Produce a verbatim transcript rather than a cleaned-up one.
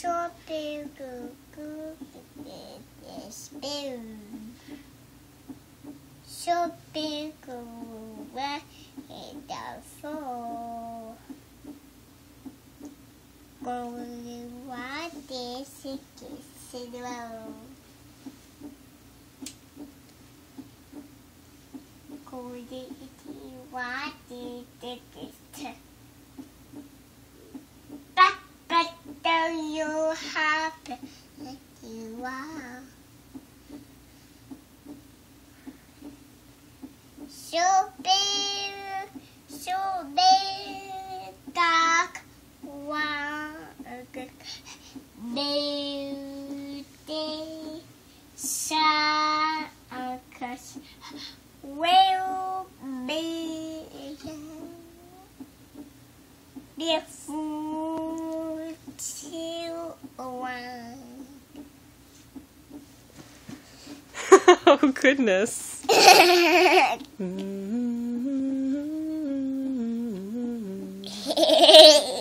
Shopping Google spoon. Shopping Google in the floor. Going what is it? Slow. Going what is it? But but do you have you are so big, so big, dark one, beauty, circus will be the food you want. Oh, goodness. Hehehe